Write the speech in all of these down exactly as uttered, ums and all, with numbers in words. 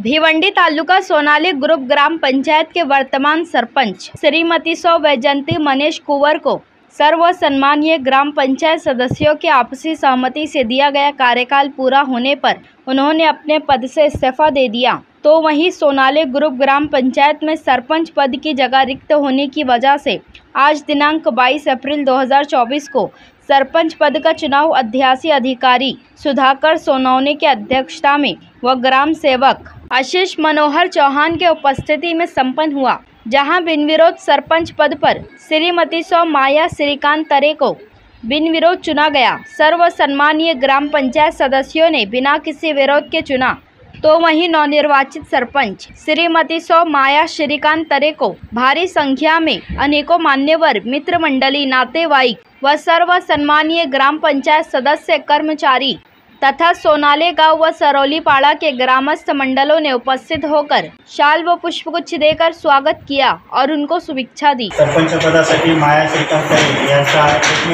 Bhiwandi taluka Sonali group gram panchayat के वर्तमान सरपंच श्रीमती सौ वैजयंती मनीष कुंवर को सर्व सम्मानीय ग्राम पंचायत सदस्यों की आपसी सहमति से दिया गया कार्यकाल पूरा होने पर उन्होंने अपने पद से इस्तीफा दे दिया। तो वहीं सोनाली ग्रुप ग्राम पंचायत में सरपंच पद की जगह रिक्त होने की वजह से आज दिनांक बाईस अप्रैल दो हज़ार चौबीस को सरपंच पद का चुनाव अध्यासी अधिकारी सुधाकर सोनवने की अध्यक्षता में व ग्राम सेवक आशीष मनोहर चौहान के उपस्थिति में संपन्न हुआ, जहां बिन विरोध सरपंच पद पर श्रीमती सौ माया श्रीकांत तरे को बिन विरोध चुना गया। सर्व सम्मानीय ग्राम पंचायत सदस्यों ने बिना किसी विरोध के चुना। तो वहीं नवनिर्वाचित सरपंच श्रीमती सौ माया श्रीकांत तरे को भारी संख्या में अनेकों मान्यवर मित्र मंडली नातेवाईक व सर्व सम्मानीय ग्राम पंचायत सदस्य कर्मचारी तथा सोनाली गांव व सरौली पाड़ा के ग्रामस्थ मंडलों ने उपस्थित होकर शाल व पुष्पगुच्छ देकर स्वागत किया और उनको शुभेच्छा दी। सरपंच पदासाठी माया श्रीकांत तरे यांचा एकमेव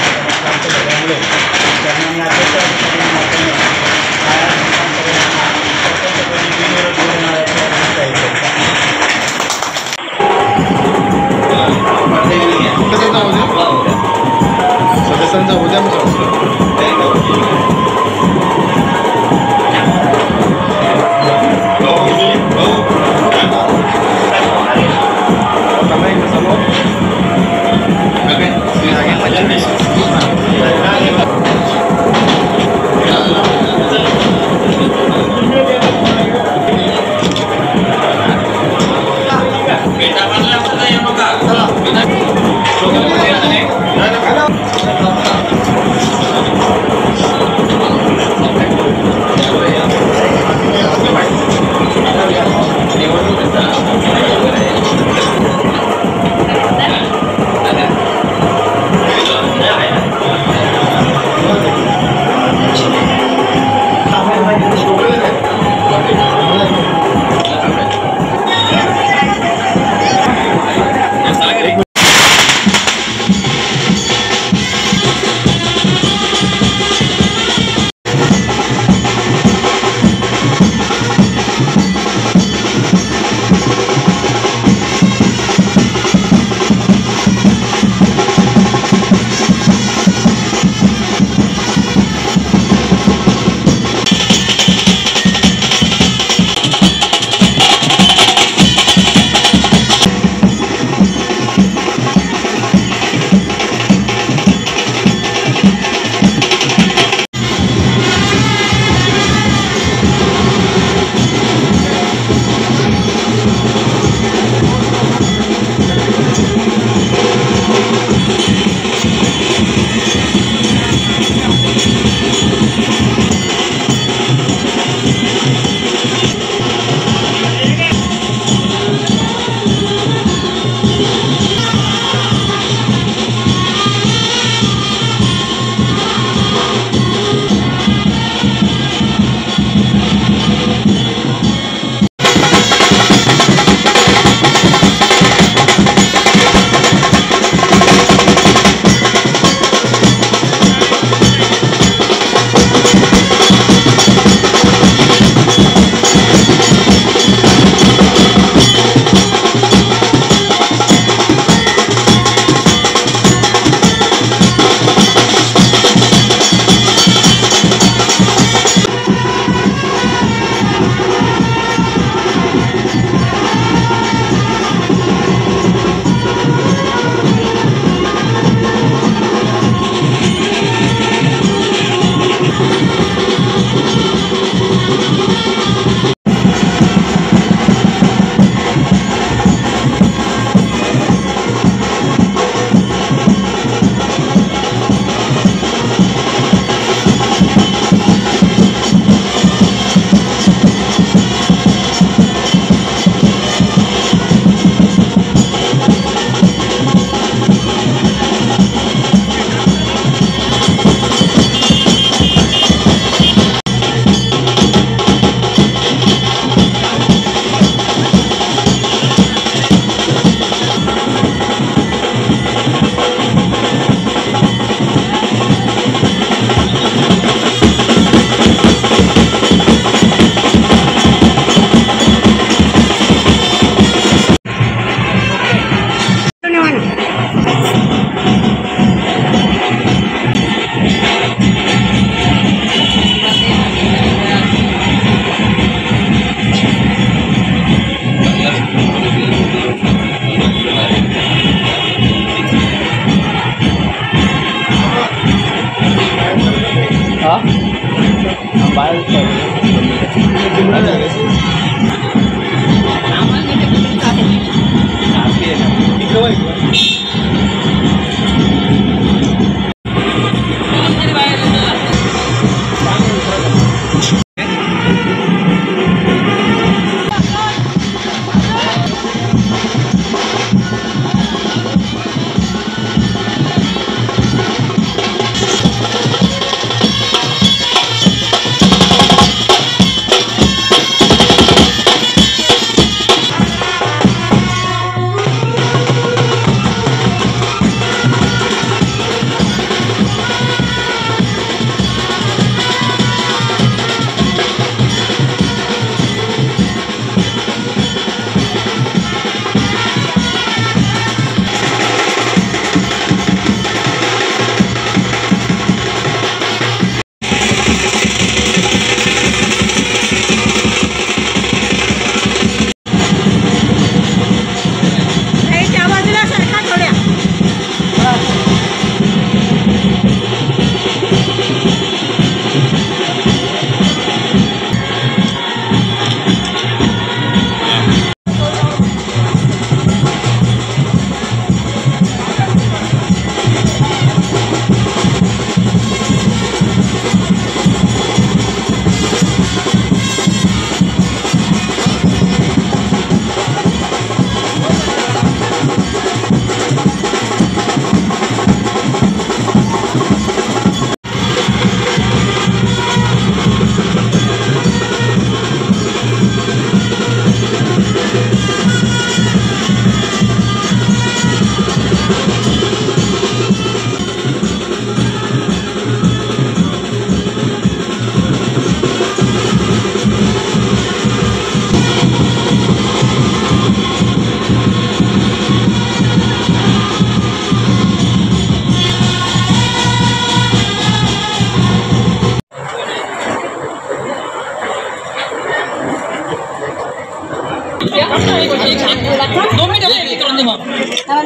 सदस्यांचा उद्या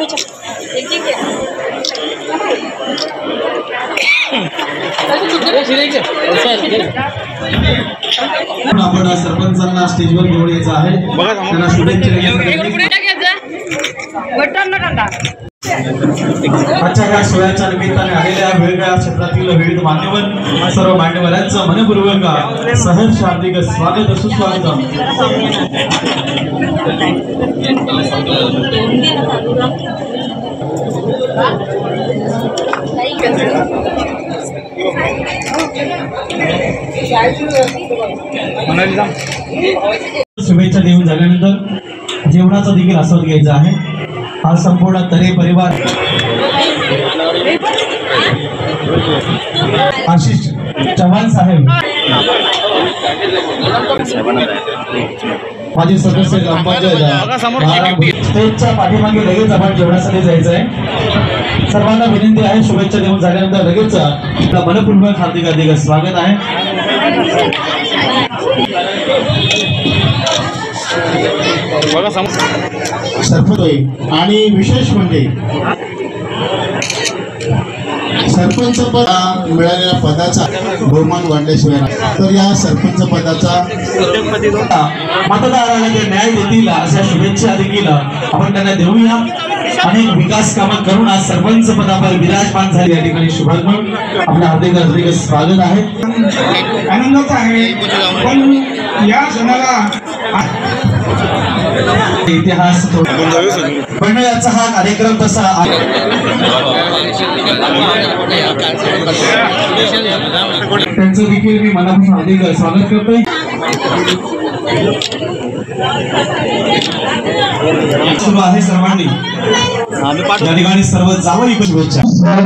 आपण सरपंचांना स्टेजवर घेऊन यायचं आहे, त्यांना शुभेच्छा. आजच्या या सोहळ्याच्या निमित्ताने आलेल्या वेगवेगळ्या क्षेत्रातील विविध मान्यवर सर्व मान्यवरांचं मनपूर्वक सहर्ष हार्दिक स्वागत सुस्वागत. शुभेच्छा देऊन झाल्यानंतर जेवणाचा देखील आस्वाद घ्यायचा आहे. हा संपूर्ण तरे परिवार आशिष चव्हाण साहेब, माजी सदस्य ग्रामपंचायत, स्टेजच्या पाठीमागे लगेच आपण जेवणासाठी जायचं आहे. सर्वांना विनंती आहे, शुभेच्छा देऊन झाल्यानंतर लगेच मनपूर्वक हार्दिक हार्दिक स्वागत आहे. सरपंच आणि विशेष म्हणजे सरपंच पद मिळालेल्या पदाचा बहुमान वाढल्याशिवाय तर या सरपंच पदाचा मतदाराला जे न्याय देतील अशा शुभेच्छा देखील आपण त्यांना देऊया. अनेक विकास कामं करून आज सरपंच पदावर विराजमान झाले. या ठिकाणी शुभागमन आपल्या हार्दिक हार्दिक स्वागत आहे. आनंदाच आहे, पण या सणाला इतिहास मंडळाचा हा कार्यक्रम तसा त्यांचं देखील मी मनापासून हार्दिक स्वागत करतोय. सुरू आहे सर्वांनी या ठिकाणी सर्व जावई शुभेच्छा.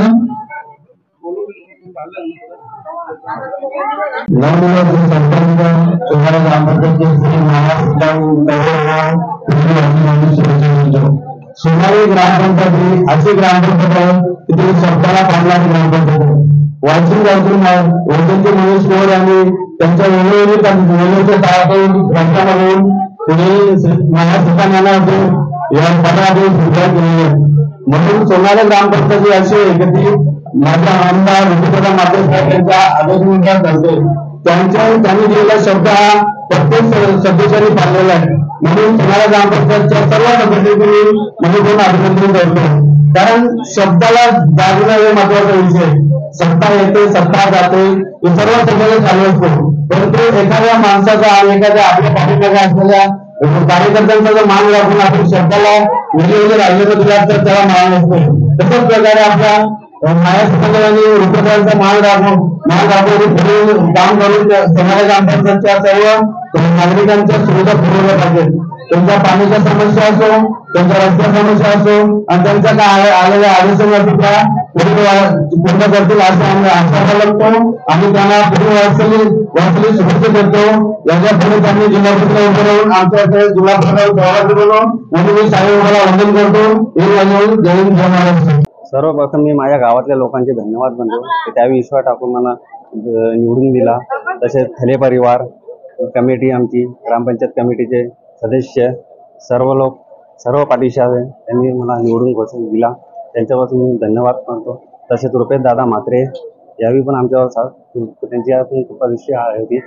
सोनाली ग्रामपंचायत अशी ग्रामपंचायत आहे तिथे शब्दाला पाडणारी ग्रामपंचायत वाचून वाचून वैजंती महेश कुवर यांनी त्यांच्या वेगवेगळ्या ताळातून ग्रंथामधून महासंस्थानाला या पदावर सुरुवात केली आहे. म्हणून सोनाली ग्रामपंचायत अशी आहे की ती माझा आमदार विधिप्रधान माते साहेब यांच्या आदेशानुसार चालते. त्यांच्या त्यांनी दिलेला शब्द हा प्रत्येक सदस्यांनी पाळलेला आहे. म्हणून सोनाली ग्रामपंचायतच्या सर्व सदस्यांनी म्हणजे दोन अभिनंदन करतो. कारण शब्दाला जागणं हे महत्वाचा विषय. सत्ता येते सत्ता जाते हे सर्व सगळं चालू असतो, परंतु एखाद्या माणसाचा आणि एखाद्या आपल्या पाठीमागे असलेल्या कार्यकर्त्यांचा जर मान राखून आपण शब्दाला वेगवेगळे राहिलेलं दिला तर त्याला मान असतो. तशाच प्रकारे आपल्या महाराष्ट्राने रुपयांचा मान राखून मान राखून काम करून सोनाली ग्रामपंचायतच्या सर्व नागरिकांच्या सुविधा पुरवल्या पाहिजेत. त्यांच्या पाण्याच्या समस्या असो, त्यांच्या रस्त्या समस्या असो आणि त्यांच्या काय आलेल्या आदेशावरती त्या पूर्ण करतील असं आम्ही आशा बाळगतो आणि त्यांना पूर्ण वाटचाली वाटचाली शुभेच्छा करतो. याच्या पुढे त्यांनी जिल्हापत्र उभे राहून आमच्याकडे जिल्हापत्रावर स्वागत करून म्हणून मी साहेबांना वंदन करतो. हे माझ्यावर जय हिंद जय महाराष्ट्र. सर्वप्रथम मी माझ्या गावातल्या लोकांचे धन्यवाद म्हणतो की त्यावेळी विश्वास टाकून मला निवडून दिला. तसेच थले परिवार कमिटी, आमची ग्रामपंचायत कमिटीचे सदस्य, सर्व लोक सर्व पाठीशी आहे, त्यांनी मला निवडून घोषणा दिला, त्यांच्यापासून मी धन्यवाद करतो. तसेच रुपेश दादा म्हात्रे यावेळी पण आमच्यावर त्यांची कृपादृष्टी होती.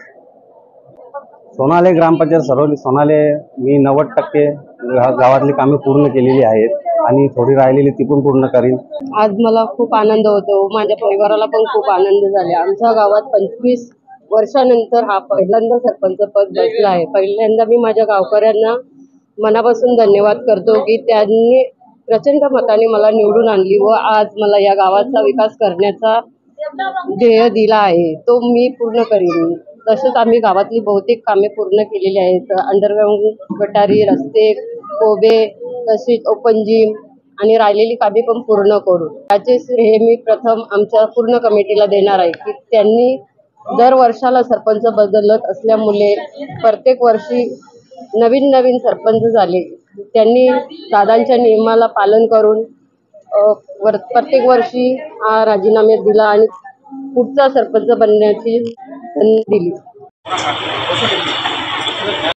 सोनाली ग्रामपंचायत सर्व सोनाली मी नव्वद टक्के गावातली कामे पूर्ण केलेली आहेत आणि थोडी राहिलेली ती पण पूर्ण करीन. आज मला खूप आनंद होतो, माझ्या परिवाराला पण खूप आनंद झाला. आमच्या गावात पंचवीस वर्षानंतर हा पहिल्यांदा सरपंच पद बसला आहे. पहिल्यांदा मी माझ्या गावकऱ्यांना मनापासून धन्यवाद करतो की त्यांनी प्रचंड मताने मला निवडून आणली व आज मला या गावाचा विकास करण्याचा ध्येय दिला आहे, तो मी पूर्ण करीन. तसेच आम्ही गावातली बहुतेक कामे पूर्ण केलेली आहेत. अंडरग्राऊंड गटारी, रस्ते, कोबे, तसेच ओपन जिम आणि राहिलेली कामे पण पूर्ण करू. याचे श्रेय मी प्रथम आमच्या पूर्ण कमिटीला देणार आहे की त्यांनी दर वर्षाला सरपंच बदलत असल्यामुळे प्रत्येक वर्षी नवीन नवीन सरपंच झाले. त्यांनी दादांच्या नियमाला पालन करून प्रत्येक वर्षी हा राजीनामे दिला आणि पुढचा सरपंच बनण्याची संधी दिली.